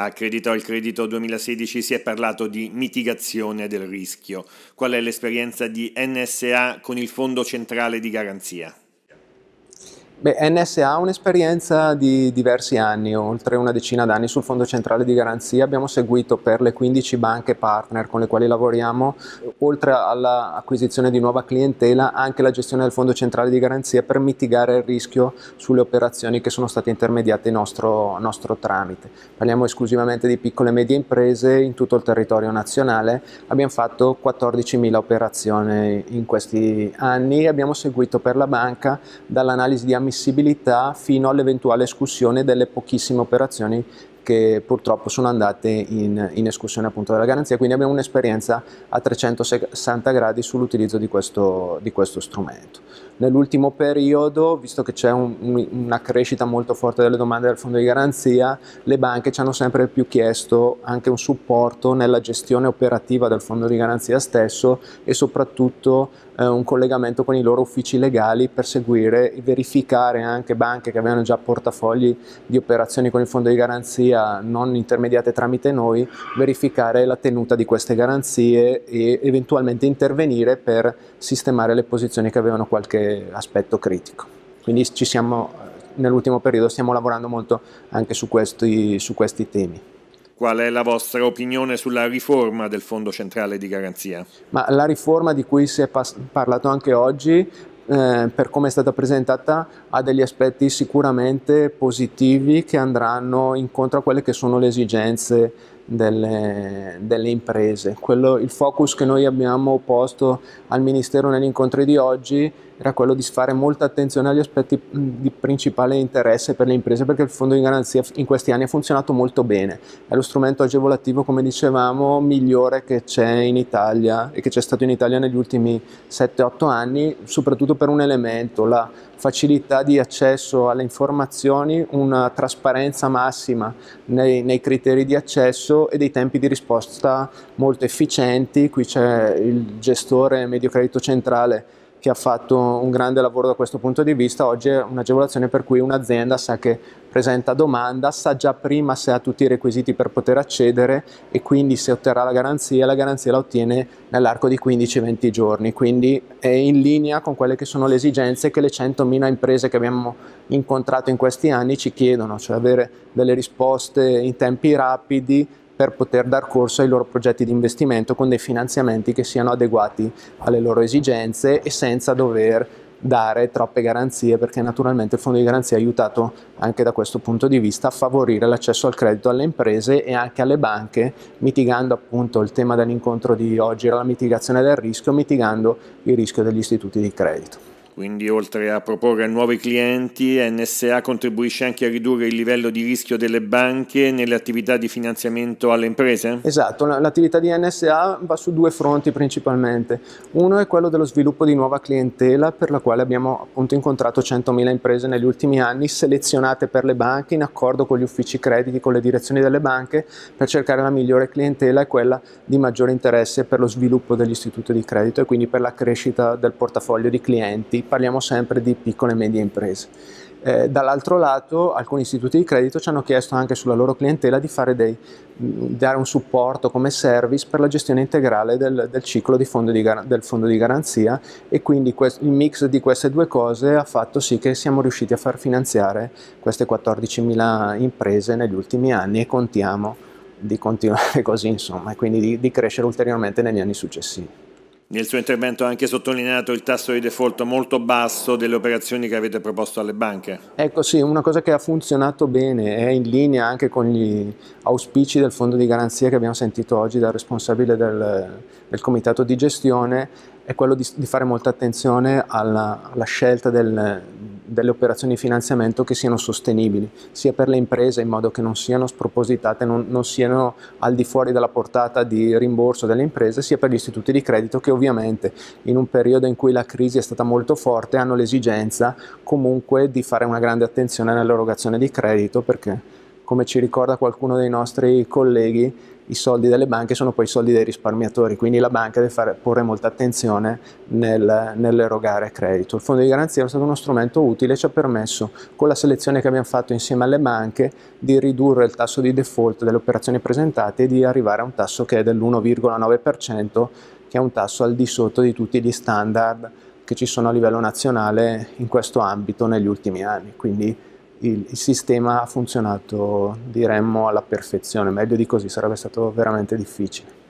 A Credito il Credito 2016 si è parlato di mitigazione del rischio. Qual è l'esperienza di NSA con il Fondo Centrale di Garanzia? Beh, NSA ha un'esperienza di diversi anni, oltre una decina d'anni sul Fondo Centrale di Garanzia. Abbiamo seguito per le 15 banche partner con le quali lavoriamo, oltre all'acquisizione di nuova clientela, anche la gestione del Fondo Centrale di Garanzia per mitigare il rischio sulle operazioni che sono state intermediate nostro tramite. Parliamo esclusivamente di piccole e medie imprese in tutto il territorio nazionale. Abbiamo fatto 14.000 operazioni in questi anni e abbiamo seguito per la banca dall'analisi di ammissibilità fino all'eventuale escussione delle pochissime operazioni che purtroppo sono andate in escussione appunto della garanzia, quindi abbiamo un'esperienza a 360 gradi sull'utilizzo di questo strumento. Nell'ultimo periodo, visto che c'è una crescita molto forte delle domande del fondo di garanzia, le banche ci hanno sempre più chiesto anche un supporto nella gestione operativa del fondo di garanzia stesso e soprattutto un collegamento con i loro uffici legali per seguire e verificare anche banche che avevano già portafogli di operazioni con il fondo di garanzia non intermediate tramite noi, verificare la tenuta di queste garanzie e eventualmente intervenire per sistemare le posizioni che avevano qualche aspetto critico. Quindi nell'ultimo periodo stiamo lavorando molto anche su questi temi. Qual è la vostra opinione sulla riforma del Fondo Centrale di Garanzia? Ma la riforma di cui si è parlato anche oggi, per come è stata presentata, ha degli aspetti sicuramente positivi che andranno incontro a quelle che sono le esigenze delle imprese. Il focus che noi abbiamo posto al Ministero negli incontri di oggi era quello di fare molta attenzione agli aspetti di principale interesse per le imprese, perché il fondo di garanzia in questi anni ha funzionato molto bene, è lo strumento agevolativo, come dicevamo, migliore che c'è in Italia e che c'è stato in Italia negli ultimi 7-8 anni, soprattutto per un elemento: la facilità di accesso alle informazioni, una trasparenza massima nei criteri di accesso e dei tempi di risposta molto efficienti. Qui c'è il gestore Mediocredito Centrale che ha fatto un grande lavoro da questo punto di vista. Oggi è un'agevolazione per cui un'azienda sa che presenta domanda, sa già prima se ha tutti i requisiti per poter accedere e quindi se otterrà la garanzia la ottiene nell'arco di 15-20 giorni, quindi è in linea con quelle che sono le esigenze che le 100.000 imprese che abbiamo incontrato in questi anni ci chiedono, cioè avere delle risposte in tempi rapidi per poter dar corso ai loro progetti di investimento con dei finanziamenti che siano adeguati alle loro esigenze e senza dover dare troppe garanzie, perché naturalmente il fondo di garanzia ha aiutato anche da questo punto di vista a favorire l'accesso al credito alle imprese e anche alle banche, mitigando appunto il tema dell'incontro di oggi, era la mitigazione del rischio, mitigando il rischio degli istituti di credito. Quindi oltre a proporre nuovi clienti, NSA contribuisce anche a ridurre il livello di rischio delle banche nelle attività di finanziamento alle imprese? Esatto, l'attività di NSA va su due fronti principalmente. Uno è quello dello sviluppo di nuova clientela, per la quale abbiamo appunto incontrato 100.000 imprese negli ultimi anni, selezionate per le banche in accordo con gli uffici crediti, con le direzioni delle banche, per cercare la migliore clientela e quella di maggiore interesse per lo sviluppo degli istituti di credito e quindi per la crescita del portafoglio di clienti. Parliamo sempre di piccole e medie imprese. Dall'altro lato alcuni istituti di credito ci hanno chiesto anche sulla loro clientela di dare un supporto come service per la gestione integrale del ciclo del fondo di garanzia e quindi il mix di queste due cose ha fatto sì che siamo riusciti a far finanziare queste 14.000 imprese negli ultimi anni e contiamo di continuare così, insomma, e quindi di crescere ulteriormente negli anni successivi. Nel suo intervento ha anche sottolineato il tasso di default molto basso delle operazioni che avete proposto alle banche. Ecco sì, una cosa che ha funzionato bene, è in linea anche con gli auspici del fondo di garanzia che abbiamo sentito oggi dal responsabile del comitato di gestione, è quello di fare molta attenzione alla scelta delle operazioni di finanziamento che siano sostenibili, sia per le imprese in modo che non siano spropositate, non siano al di fuori della portata di rimborso delle imprese, sia per gli istituti di credito che ovviamente in un periodo in cui la crisi è stata molto forte hanno l'esigenza comunque di fare una grande attenzione nell'erogazione di credito, perché come ci ricorda qualcuno dei nostri colleghi, i soldi delle banche sono poi i soldi dei risparmiatori, quindi la banca deve porre molta attenzione nell'erogare credito. Il fondo di garanzia è stato uno strumento utile e ci ha permesso, con la selezione che abbiamo fatto insieme alle banche, di ridurre il tasso di default delle operazioni presentate e di arrivare a un tasso che è dell'1,9%, che è un tasso al di sotto di tutti gli standard che ci sono a livello nazionale in questo ambito negli ultimi anni. Quindi il sistema ha funzionato, diremmo, alla perfezione, meglio di così sarebbe stato veramente difficile.